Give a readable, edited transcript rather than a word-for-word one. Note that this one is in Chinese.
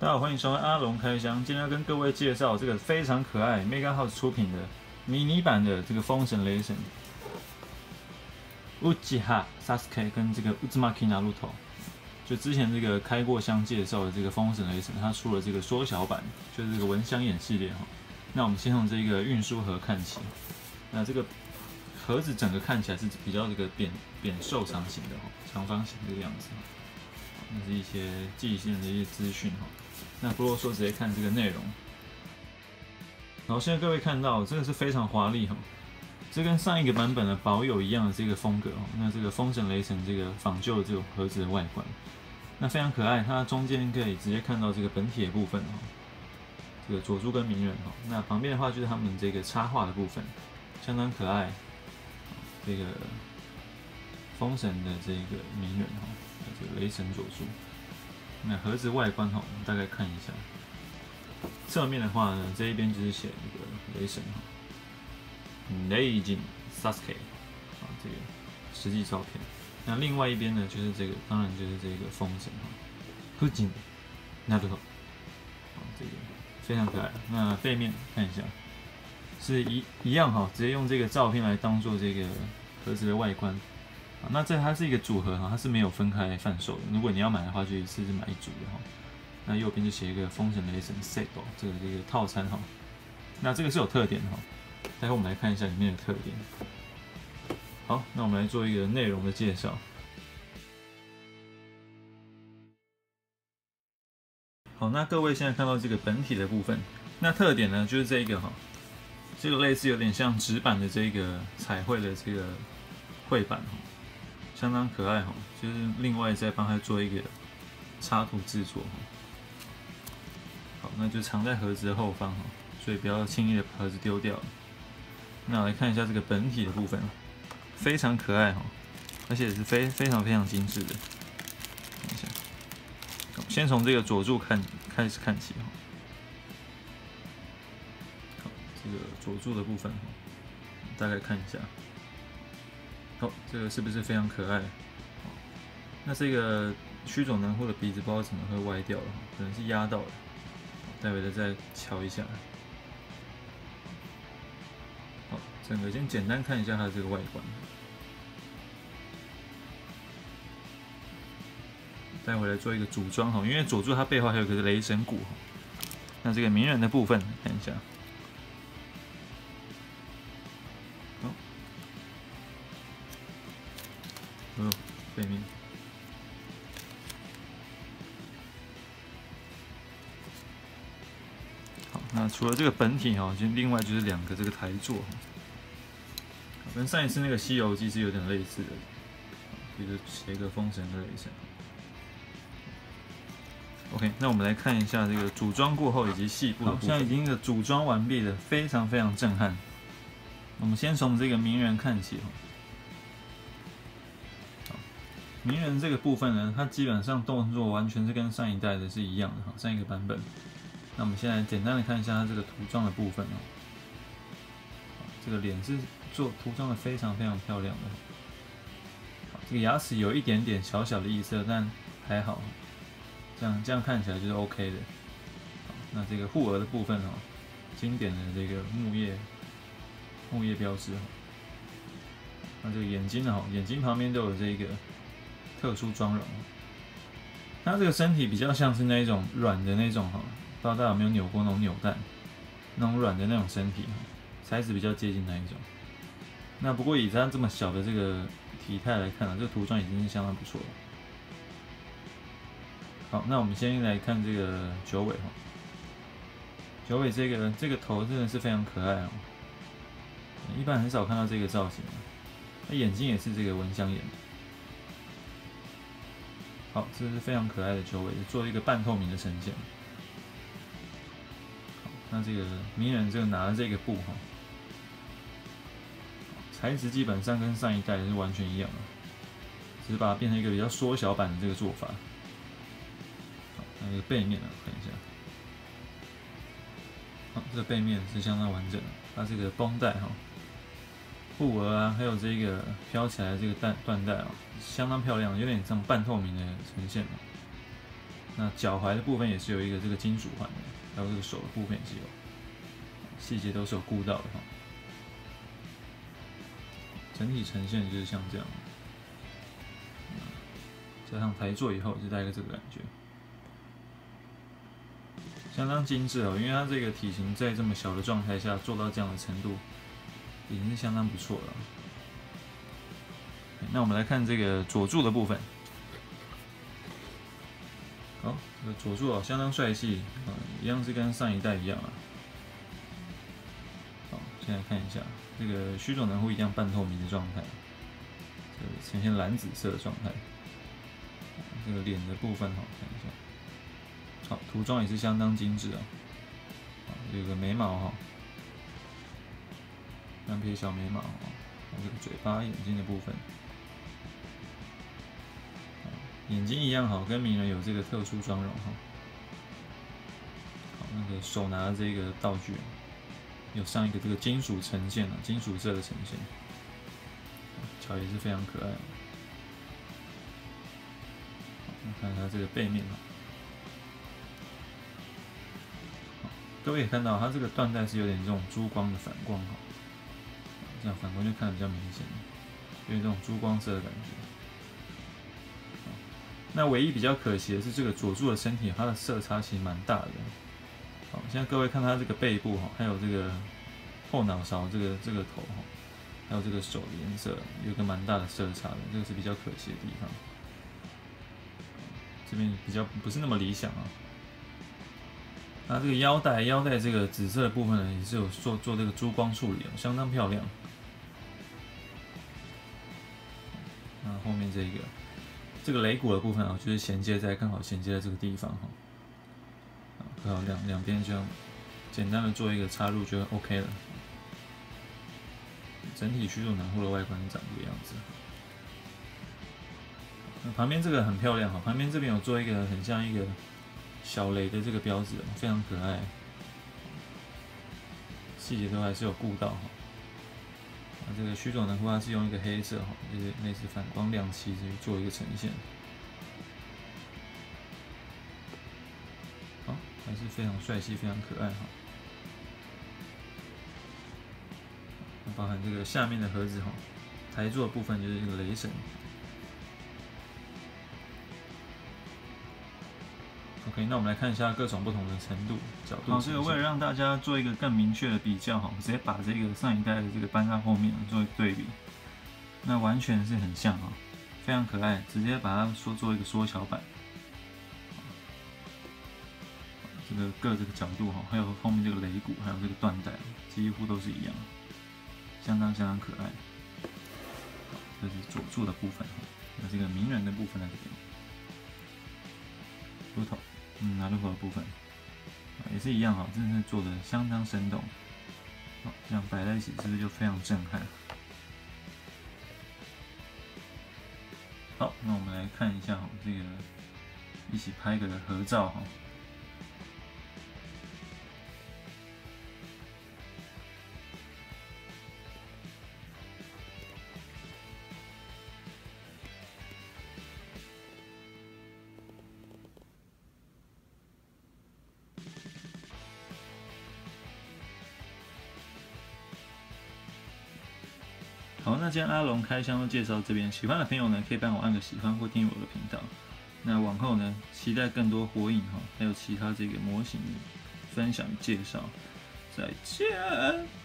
大家好，欢迎收看阿龙开箱。今天要跟各位介绍这个非常可爱 Mega House 出品的迷你版的这个风神雷神 Uchiha Sasuke 跟这个 Uzumaki Naruto。就之前这个开过箱介绍的这个风神雷神，它出了这个缩小版，就是这个蚊香眼系列哈。那我们先从这个运输盒看起。那这个盒子整个看起来是比较这个扁瘦长形的哈，长方形这个样子。那是一些寄信的一些资讯哈。那不啰嗦，直接看这个内容。然后现在各位看到，这个是非常华丽哈，这跟上一个版本的保有一样的这个风格哦。那这个风神雷神这个仿旧的这种盒子的外观，那非常可爱。它中间可以直接看到这个本体的部分哦，这个佐助跟鸣人哦。那旁边的话就是他们这个插画的部分，相当可爱。这个风神的这个鸣人哈，这个雷神佐助。那盒子外观哈，我们大概看一下。侧面的话呢，这一边就是写那个雷神哈，Legend Sasuke 啊，这个实际照片。那另外一边呢，就是这个，当然就是这个风神哈，Fujin Naruto 啊，这个非常可爱。那背面看一下，是一样哈，直接用这个照片来当做这个盒子的外观。那这它是一个组合哈，它是没有分开贩售的。如果你要买的话，就一次是买一组的哈。那右边就写一个风神雷神 set 这个套餐哈。那这个是有特点的哈，待会我们来看一下里面的特点。好，那我们来做一个内容的介绍。好，那各位现在看到这个本体的部分，那特点呢就是这个哈，这个类似有点像纸板的这个彩绘的这个绘板哈。相当可爱哈，就是另外再帮它做一个插图制作哈。好，那就藏在盒子的后方哈，所以不要轻易的把盒子丢掉。那来看一下这个本体的部分，非常可爱哈，而且是非常精致的。看一下，先从这个佐助开始看起哈。好，这个佐助的部分哈，大概看一下。好，这个是不是非常可爱？那这个须佐能乎的鼻子不知道怎么会歪掉了，可能是压到了。待会再瞧一下。好，整个先简单看一下它的这个外观。待会来做一个组装哈，因为佐助它背后还有个雷神骨哈。那这个鸣人的部分看一下。背面。好，那除了这个本体哈，就另外就是两个这个台座，跟上一次那个《西游记》是有点类似的，就是写一个风神的雷神。OK， 那我们来看一下这个组装过后以及细部的部分。现在已经组装完毕了，非常震撼。我们先从这个鸣人看起哈。鸣人这个部分呢，它基本上动作完全是跟上一代的是一样的哈，上一个版本。那我们现在简单的看一下它这个涂装的部分哦。这个脸是做涂装的非常漂亮的。这个牙齿有一点点小的异色，但还好，这样看起来就是 OK 的。那这个护额的部分哦，经典的这个木叶标志哈。那这个眼睛呢，眼睛旁边都有这个特殊妆容，它这个身体比较像是那种软的那种哈，不知道大家有没有扭过那种扭蛋，那种软的那种身体，材质比较接近那一种。那不过以它这么小的这个体态来看啊，这个涂装已经是相当不错了。好，那我们先来看这个九尾哈，九尾这个头真的是非常可爱哦，一般很少看到这个造型，那眼睛也是这个蚊香眼。好，这是非常可爱的九尾，做了一个半透明的呈现。好，那这个鸣人这个拿的这个布哈，材质基本上跟上一代是完全一样的，只是把它变成一个比较缩小版的这个做法。好，那这个背面呢，看一下。好，这个背面是相当完整的，它这个绷带哈，护额啊，还有这个飘起来的这个缎带啊，相当漂亮，有点像半透明的呈现。 那脚踝的部分也是有一个这个金属环的，还有这个手的部分也是有，细节都是有顾到的哈。整体呈现就是像这样，加上台座以后就大概这个感觉，相当精致哦。因为它这个体型在这么小的状态下做到这样的程度，已经是相当不错了。那我们来看这个佐助的部分。好，这个佐助哦，相当帅气一样是跟上一代一样啊。好，现在看一下这个须佐能乎一样半透明的状态，呈现蓝紫色的状态。这个脸的部分哈，看一下，好，涂装也是相当精致啊。有个眉毛哈，两撇小眉毛哈，这个嘴巴、眼睛的部分。眼睛一样好，跟鸣人有这个特殊妆容哈。好，那个手拿的这个道具，有上一个这个金属呈现啊，金属色的呈现，脚也是非常可爱。看它这个背面哈，各位也看到它这个缎带是有点这种珠光的反光哈，这样反光就看得比较明显，有点这种珠光色的感觉。那唯一比较可惜的是，这个佐助的身体，它的色差其实蛮大的。好，现在各位看它这个背部哈，还有这个后脑勺这个头哈，还有这个手的颜色，有一个蛮大的色差的，这个是比较可惜的地方。这边比较不是那么理想啊。那这个腰带这个紫色的部分呢，也是有做这个珠光处理，相当漂亮。那后面这个肋骨的部分啊，就是刚好衔接在这个地方哈，刚好两边这样简单的做一个插入就 OK 了。整体须佐能乎的外观长这个样子。那旁边这个很漂亮哈，旁边这边有做一个很像一个小雷的这个标志，非常可爱，细节都还是有顾到哈。这个须佐能乎它是用一个黑色哈，就是类似反光亮漆去做一个呈现，好，还是非常帅气，非常可爱哈。包含这个下面的盒子哈，台座的部分就是这个雷神。OK， 那我们来看一下各种不同的程度、角度。好，这个为了让大家做一个更明确的比较哈，我直接把这个上一代的这个搬到后面做一个对比，那完全是很像啊，非常可爱，直接把它做一个缩小版。这个各这个角度哈，还有后面这个肋骨，还有这个缎带，几乎都是一样，相当可爱。这是佐助的部分哈，那这个鸣人的部分在这边。鹿头，拿鹿头的部分也是一样哈，真的是做的相当生动。好，这样摆在一起是不是就非常震撼？好，那我们来看一下哈，这个一起拍个合照哈。好，那今天阿龙开箱就介绍这边，喜欢的朋友呢，可以帮我按个喜欢或订阅我的频道。那往后呢，期待更多火影哈，还有其他这个模型分享介绍。再见。